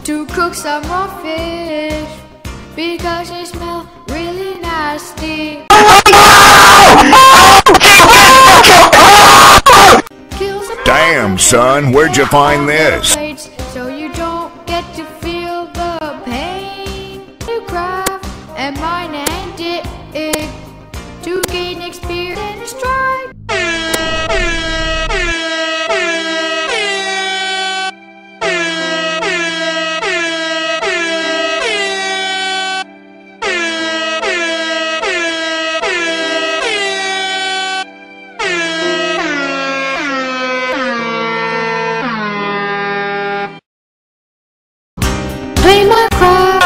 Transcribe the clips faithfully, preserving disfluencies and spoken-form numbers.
to cook some raw fish because they smell really nasty. Damn, son, where'd you find this? So you don't get to feel the pain. You craft and mine and dig to gain experience and strike. Play my craft.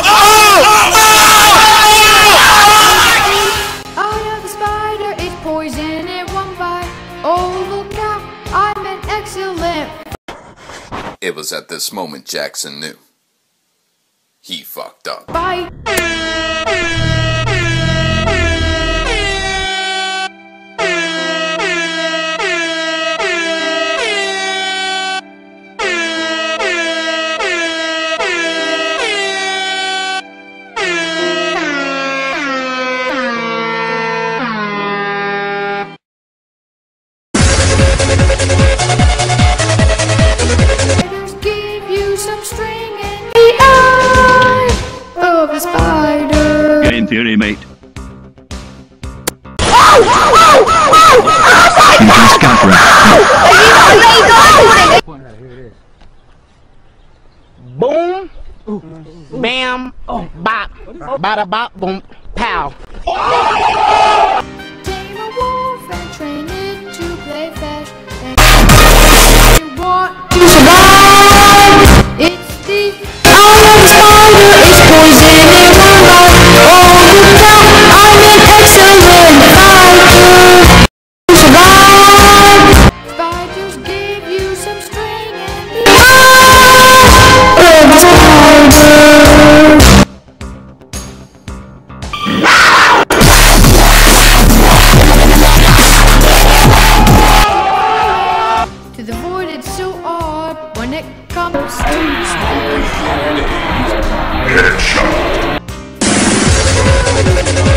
Out of the spider, it's poison in one bite. Oh, look out, I'm an excellent. It was at this moment Jackson knew. He fucked up. Bite. A spider. Get in theory, mate. Boom, bam, bop, bada bop, boom, pow. Tame a wolf and train it to play fetch. And you want to survive. It's the eye of the spider. It's poison in one bite. Oh, look out! I'm an excellent fighter. To survive. Spiders give you some string and the eye of the spider. To the void, it's so odd when it comes to Headshot.